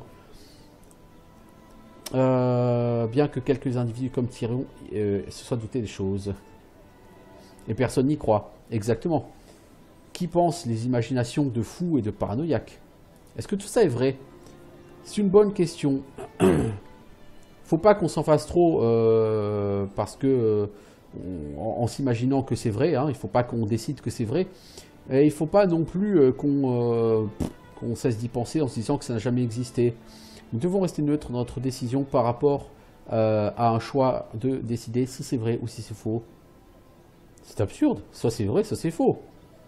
Bien que quelques individus comme Tyrion se soient doutés des choses. Et personne n'y croit. Exactement. Qui pense les imaginations de fous et de paranoïaques? Est-ce que tout ça est vrai? C'est une bonne question. Faut pas qu'on s'en fasse trop parce que en s'imaginant que c'est vrai, hein, il faut pas qu'on décide que c'est vrai. Et il faut pas non plus qu'on cesse d'y penser en se disant que ça n'a jamais existé. Nous devons rester neutres dans notre décision par rapport à un choix de décider si c'est vrai ou si c'est faux. C'est absurde. Soit c'est vrai, soit c'est faux.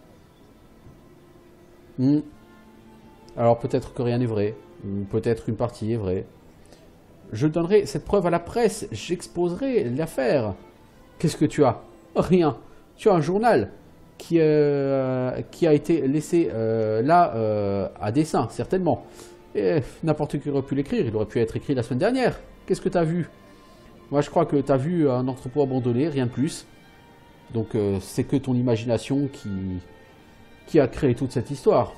Alors peut-être que rien n'est vrai. Ou peut-être une partie est vraie. Je donnerai cette preuve à la presse. J'exposerai l'affaire. Qu'est-ce que tu as? Rien. Tu as un journal qui a été laissé là à dessein, certainement. Et n'importe qui aurait pu l'écrire. Il aurait pu être écrit la semaine dernière. Qu'est-ce que tu as vu? Moi, je crois que tu as vu un entrepôt abandonné, rien de plus. Donc, c'est que ton imagination qui a créé toute cette histoire.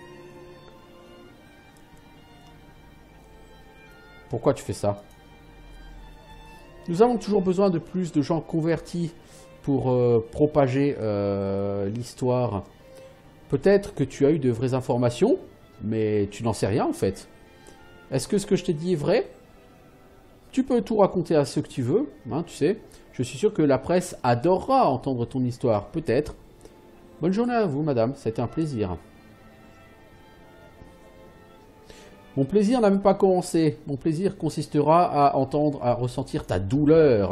Pourquoi tu fais ça? Nous avons toujours besoin de plus de gens convertis pour propager l'histoire. Peut-être que tu as eu de vraies informations, mais tu n'en sais rien en fait. Est-ce que ce que je t'ai dit est vrai? Tu peux tout raconter à ceux que tu veux, hein, tu sais. Je suis sûr que la presse adorera entendre ton histoire, peut-être. Bonne journée à vous, madame, ça a été un plaisir. Mon plaisir n'a même pas commencé. Mon plaisir consistera à entendre, à ressentir ta douleur.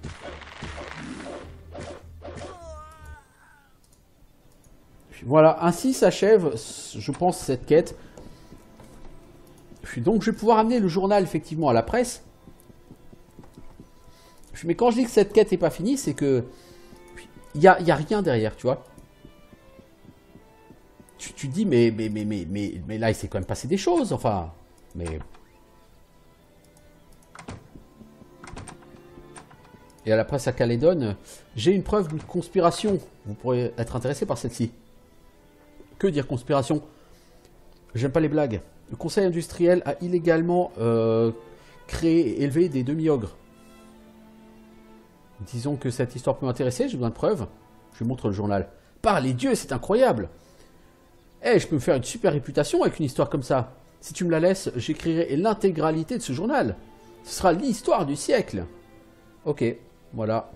Voilà, ainsi s'achève, je pense, cette quête. Donc, je vais pouvoir amener le journal, effectivement, à la presse. Mais quand je dis que cette quête n'est pas finie, c'est que il y a rien derrière, tu vois. Tu te dis, mais là, il s'est quand même passé des choses, enfin, mais... Et à la presse à Calédonie, j'ai une preuve d'une conspiration. Vous pourrez être intéressé par celle-ci. Que dire conspiration? J'aime pas les blagues. Le conseil industriel a illégalement créé et élevé des demi-ogres. Disons que cette histoire peut m'intéresser, j'ai besoin de preuves. Je vous montre le journal. Par les dieux, c'est incroyable! Eh, je peux me faire une super réputation avec une histoire comme ça. Si tu me la laisses, j'écrirai l'intégralité de ce journal. Ce sera l'histoire du siècle. Ok, voilà.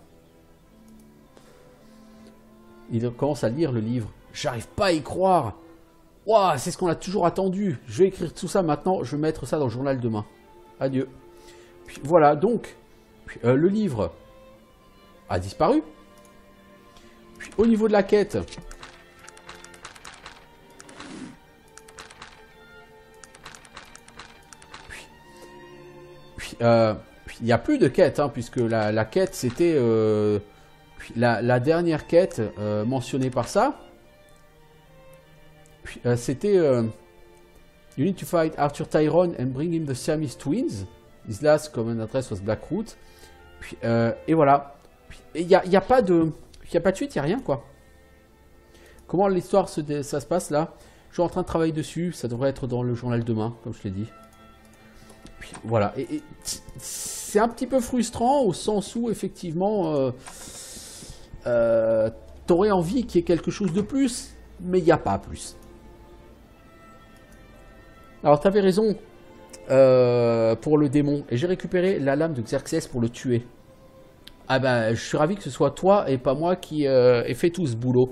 Il commence à lire le livre. J'arrive pas à y croire. Waouh, c'est ce qu'on a toujours attendu. Je vais écrire tout ça maintenant, je vais mettre ça dans le journal demain. Adieu. Puis voilà, donc, le livre a disparu. Puis au niveau de la quête, il n'y a plus de quête, hein, puisque la quête c'était la dernière quête mentionnée par ça. C'était You need to fight Arthur Tyrone and bring him the Siamese twins. His last common address was Blackroot. Et voilà. Il n'y a pas de suite, il n'y a rien quoi. Comment l'histoire ça se passe là? Je suis en train de travailler dessus, ça devrait être dans le journal demain, comme je l'ai dit. Puis, voilà. Et c'est un petit peu frustrant au sens où effectivement t'aurais envie qu'il y ait quelque chose de plus, mais il n'y a pas plus. Alors tu avais raison pour le démon, et j'ai récupéré la lame de Xerxès pour le tuer. Ah ben, je suis ravi que ce soit toi et pas moi qui ait fait tout ce boulot.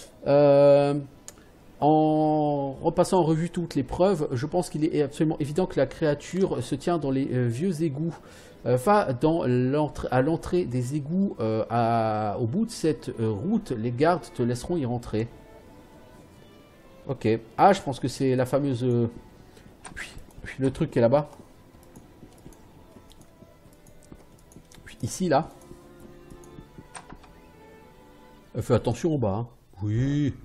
En repassant en revue toutes les preuves, je pense qu'il est absolument évident que la créature se tient dans les vieux égouts. Va à l'entrée des égouts, au bout de cette route, les gardes te laisseront y rentrer. Ok. Ah, je pense que c'est la fameuse... le truc qui est là-bas. Ici, là. Fais attention au bas. Hein. Oui.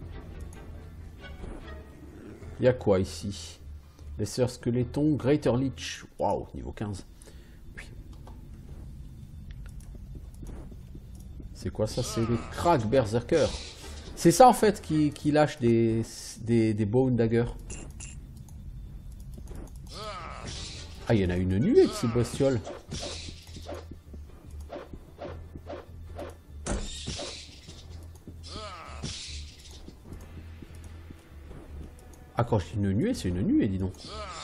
Il y a quoi ici? Lesser Skeleton, Greater Leech. Waouh, niveau 15. C'est quoi ça? C'est les Krag Berserker. C'est ça en fait qui lâche des Bone Dagger. Ah, il y en a une nuée de ces bestioles. Ah, quand je dis une nuée, c'est une nuée, dis donc.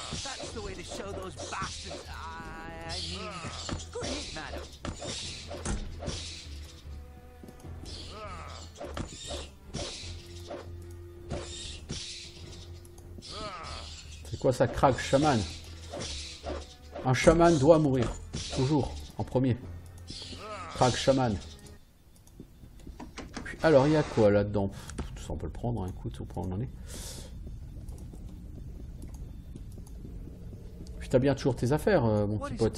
C'est quoi ça, Krag Shaman? Un chaman doit mourir. Toujours, en premier. Krag Shaman. Alors, il y a quoi là-dedans? Tout ça, on peut le prendre, hein. Écoute, au point où on en est. Puis t'as bien toujours tes affaires, mon petit pote.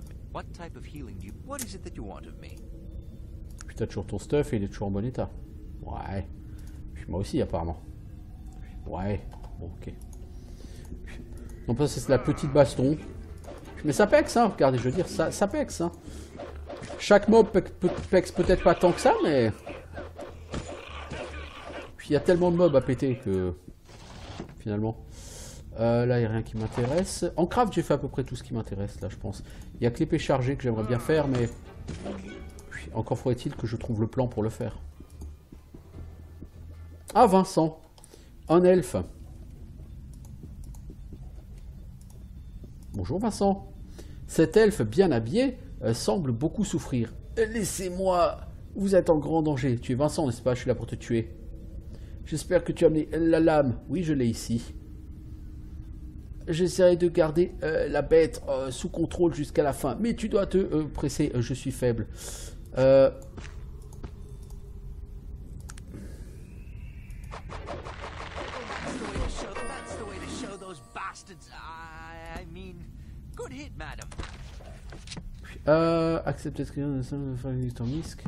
Puis t'as toujours ton stuff et il est toujours en bon état. Ouais. Puis moi aussi, apparemment. Ouais. Bon, ok. Donc ça, c'est la petite baston. Mais ça pexe, hein. Regardez, je veux dire, ça pexe, hein. Chaque mob pexe peut-être pas tant que ça, mais... Puis il y a tellement de mobs à péter que... Finalement... là, il n'y a rien qui m'intéresse. En craft, j'ai fait à peu près tout ce qui m'intéresse, là, je pense. Il y a que l'épée chargée que j'aimerais bien faire, mais... Encore faudrait-il que je trouve le plan pour le faire. Ah, Vincent. Un elfe. Bonjour, Vincent. Cet elfe bien habillé semble beaucoup souffrir. Laissez-moi. Vous êtes en grand danger. Tu es Vincent, n'est-ce pas? Je suis là pour te tuer. J'espère que tu as amené la lame. Oui, je l'ai ici. J'essaierai de garder la bête sous contrôle jusqu'à la fin. Mais tu dois te presser. Je suis faible. Accepter ce que Victor Misk.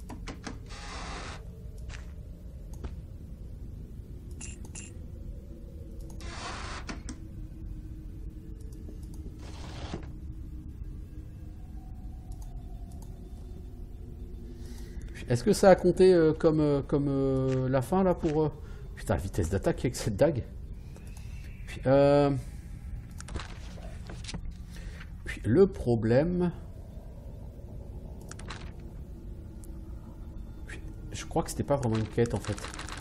Est-ce que ça a compté comme la fin là pour... Putain, la vitesse d'attaque avec cette dague. Puis, le problème... Je crois que c'était pas vraiment une quête en fait.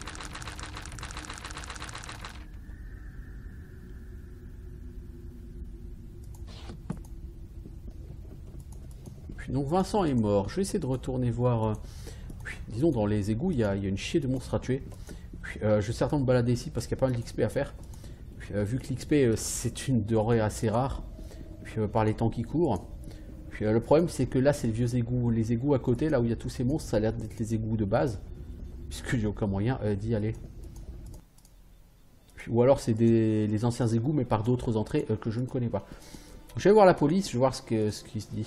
Donc Vincent est mort. Je vais essayer de retourner voir... disons dans les égouts, il y a une chier de monstres à tuer. Je vais certainement me balader ici parce qu'il y a pas mal d'XP à faire. Vu que l'XP c'est une denrée assez rare. Par les temps qui courent. Le problème c'est que là c'est les vieux égouts. Les égouts à côté, là où il y a tous ces monstres, ça a l'air d'être les égouts de base. Puisque j'ai aucun moyen d'y aller. Ou alors c'est les anciens égouts mais par d'autres entrées que je ne connais pas. Je vais voir la police, je vais voir ce qui se dit.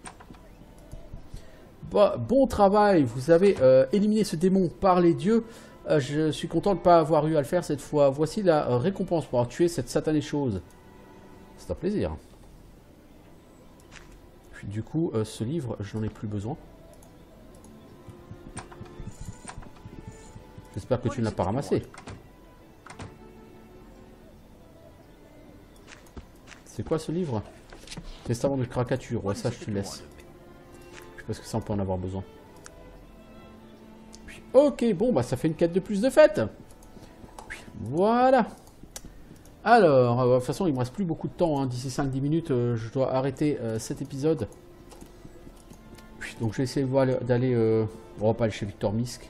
Bon travail, vous avez éliminé ce démon par les dieux. Je suis content de ne pas avoir eu à le faire cette fois. Voici la récompense pour avoir tué cette satanée chose. C'est un plaisir. Puis du coup, ce livre, je n'en ai plus besoin. J'espère que tu ne l'as pas ramassé. C'est quoi ce livre? Testament de Krakatur. Ouais, ça je te laisse. Parce que ça on peut en avoir besoin. Puis, ok, bon bah ça fait une quête de plus de fête. Puis, voilà. Alors, de toute façon il me reste plus beaucoup de temps, hein. D'ici 5-10 minutes je dois arrêter cet épisode. Puis, donc je vais essayer d'aller... on va pas aller chez Victor Misk.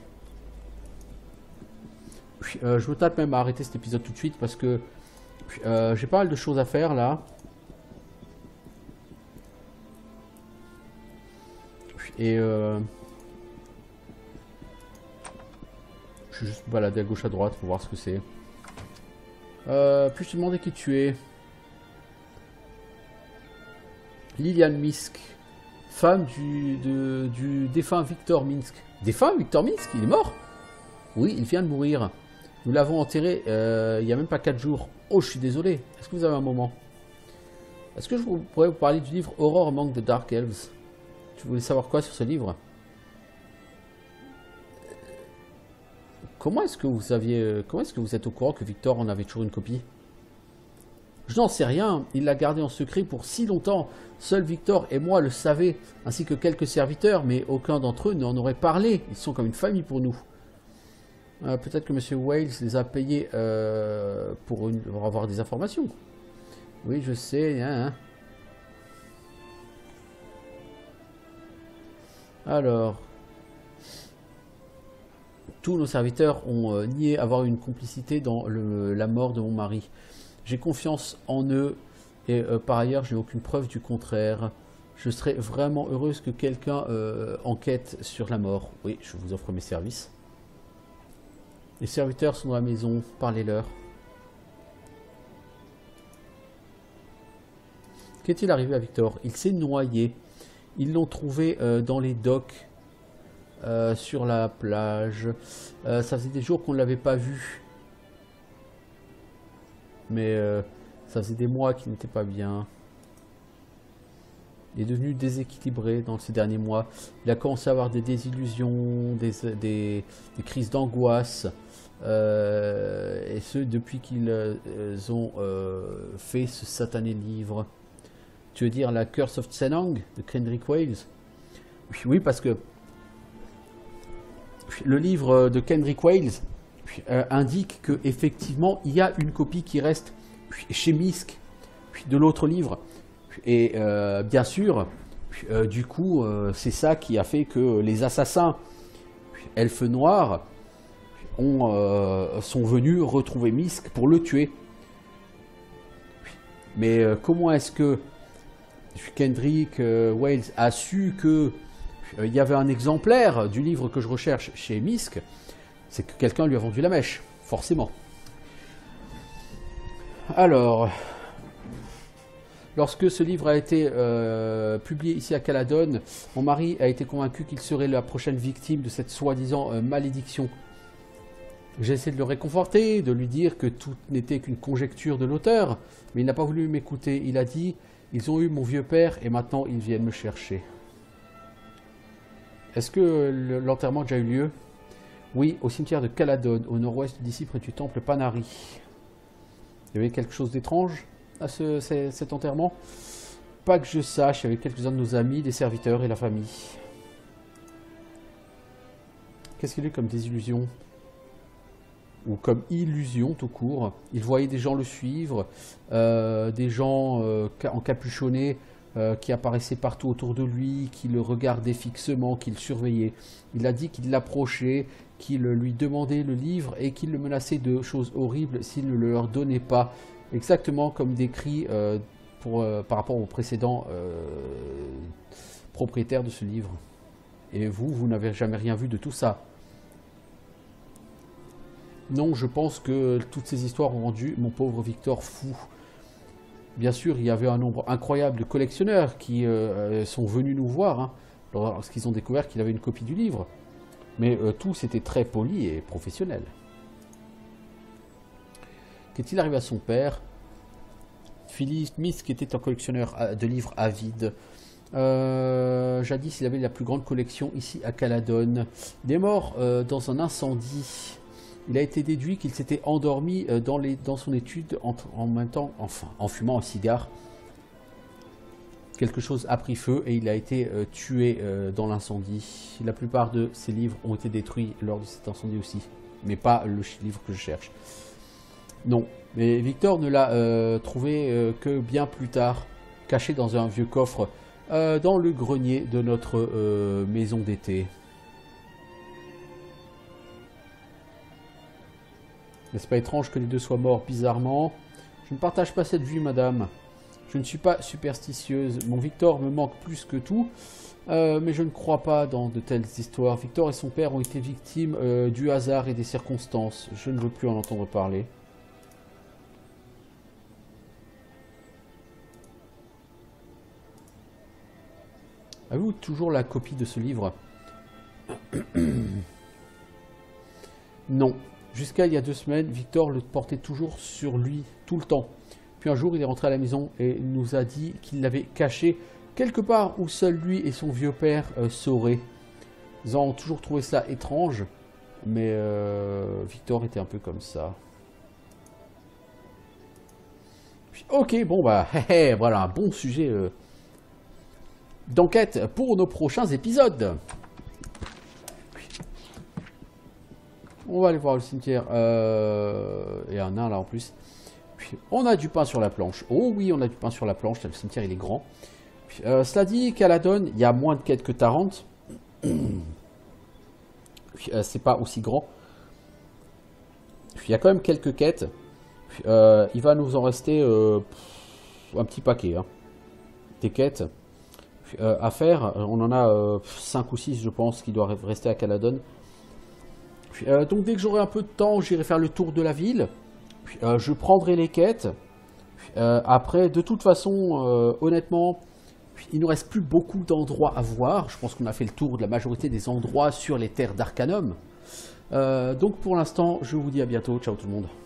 Puis, je me tâte même à arrêter cet épisode tout de suite parce que j'ai pas mal de choses à faire là. Et je vais juste me balader à gauche à droite pour voir ce que c'est. Puis je te demandais qui tu es. Liliane Misk, femme du défunt Victor Minsk. Défunt Victor Minsk? Il est mort? Oui, il vient de mourir. Nous l'avons enterré il n'y a même pas 4 jours. Oh, je suis désolé. Est-ce que vous avez un moment? Est-ce que je pourrais vous parler du livre Horror Among the Dark Elves? Tu voulais savoir quoi sur ce livre? Comment est-ce que vous êtes au courant que Victor en avait toujours une copie? Je n'en sais rien. Il l'a gardé en secret pour si longtemps. Seul Victor et moi le savaient, ainsi que quelques serviteurs, mais aucun d'entre eux n'en aurait parlé. Ils sont comme une famille pour nous. Peut-être que Monsieur Wales les a payés pour avoir des informations. Oui, je sais. Hein. Alors, tous nos serviteurs ont nié avoir une complicité dans la mort de mon mari. J'ai confiance en eux et par ailleurs, je n'ai aucune preuve du contraire. Je serais vraiment heureuse que quelqu'un enquête sur la mort. Oui, je vous offre mes services. Les serviteurs sont dans la maison, parlez-leur. Qu'est-il arrivé à Victor? Il s'est noyé. Ils l'ont trouvé dans les docks, sur la plage. Ça faisait des jours qu'on ne l'avait pas vu. Mais ça faisait des mois qu'il n'était pas bien. Il est devenu déséquilibré dans ces derniers mois. Il a commencé à avoir des désillusions, des crises d'angoisse. Et ce, depuis qu'ils ont fait ce satané livre. Tu veux dire la Curse of Tsenang de Kendrick Wales? Oui, parce que le livre de Kendrick Wales indique que effectivement il y a une copie qui reste chez Misk de l'autre livre. Et bien sûr, du coup, c'est ça qui a fait que les assassins elfes noirs sont venus retrouver Misk pour le tuer. Mais comment est-ce que Kendrick Wales a su que il y avait un exemplaire du livre que je recherche chez Misk? C'est que quelqu'un lui a vendu la mèche, forcément. Alors, lorsque ce livre a été publié ici à Caladon, mon mari a été convaincu qu'il serait la prochaine victime de cette soi-disant malédiction. J'ai essayé de le réconforter, de lui dire que tout n'était qu'une conjecture de l'auteur, mais il n'a pas voulu m'écouter. Il a dit: ils ont eu mon vieux père et maintenant ils viennent me chercher. Est-ce que l'enterrement a déjà eu lieu? Oui, au cimetière de Caladon, au nord-ouest d'ici, près du temple Panari. Il y avait quelque chose d'étrange à cet enterrement? Pas que je sache, il y avait quelques-uns de nos amis, des serviteurs et la famille. Qu'est-ce qu'il y a eu comme désillusion? Ou comme illusion tout court? Il voyait des gens le suivre, des gens encapuchonnés qui apparaissaient partout autour de lui, qui le regardaient fixement, qui le surveillaient. Il a dit qu'il l'approchait, qu'il lui demandait le livre et qu'il le menaçait de choses horribles s'il ne le leur donnait pas. Exactement comme décrit par rapport au précédent propriétaire de ce livre. Et vous n'avez jamais rien vu de tout ça? Non, je pense que toutes ces histoires ont rendu mon pauvre Victor fou. Bien sûr, il y avait un nombre incroyable de collectionneurs qui sont venus nous voir lorsqu'ils ont découvert qu'il avait une copie du livre. Mais tous étaient très polis et professionnels. Qu'est-il arrivé à son père? Philippe Misk était un collectionneur de livres avide. Jadis, il avait la plus grande collection ici à Caladon. Il est mort dans un incendie. Il a été déduit qu'il s'était endormi dans son étude en même temps, enfin, en fumant un cigare. Quelque chose a pris feu et il a été tué dans l'incendie. La plupart de ses livres ont été détruits lors de cet incendie aussi, mais pas le livre que je cherche. Non, mais Victor ne l'a trouvé que bien plus tard, caché dans un vieux coffre dans le grenier de notre maison d'été. N'est-ce pas étrange que les deux soient morts bizarrement? Je ne partage pas cette vue, madame. Je ne suis pas superstitieuse. Mon Victor me manque plus que tout, mais je ne crois pas dans de telles histoires. Victor et son père ont été victimes du hasard et des circonstances. Je ne veux plus en entendre parler. Avez-vous toujours la copie de ce livre? Non. Jusqu'à il y a 2 semaines, Victor le portait toujours sur lui, tout le temps. Puis un jour, il est rentré à la maison et nous a dit qu'il l'avait caché quelque part où seul lui et son vieux père sauraient. Ils ont toujours trouvé ça étrange, mais Victor était un peu comme ça. Puis, ok, bon bah, voilà un bon sujet d'enquête pour nos prochains épisodes. On va aller voir le cimetière. Et un nain là en plus. Puis, on a du pain sur la planche. Oh oui, on a du pain sur la planche. Le cimetière il est grand. Puis, cela dit, Caladon, il y a moins de quêtes que Tarente. C'est pas aussi grand. Puis, il y a quand même quelques quêtes. Puis, il va nous en rester un petit paquet. Hein. Des quêtes à faire. On en a 5 ou 6 je pense qui doivent rester à Caladon. Donc dès que j'aurai un peu de temps, j'irai faire le tour de la ville. Je prendrai les quêtes. Après, de toute façon, honnêtement, il ne nous reste plus beaucoup d'endroits à voir. Je pense qu'on a fait le tour de la majorité des endroits sur les terres d'Arcanum. Donc pour l'instant, je vous dis à bientôt. Ciao tout le monde.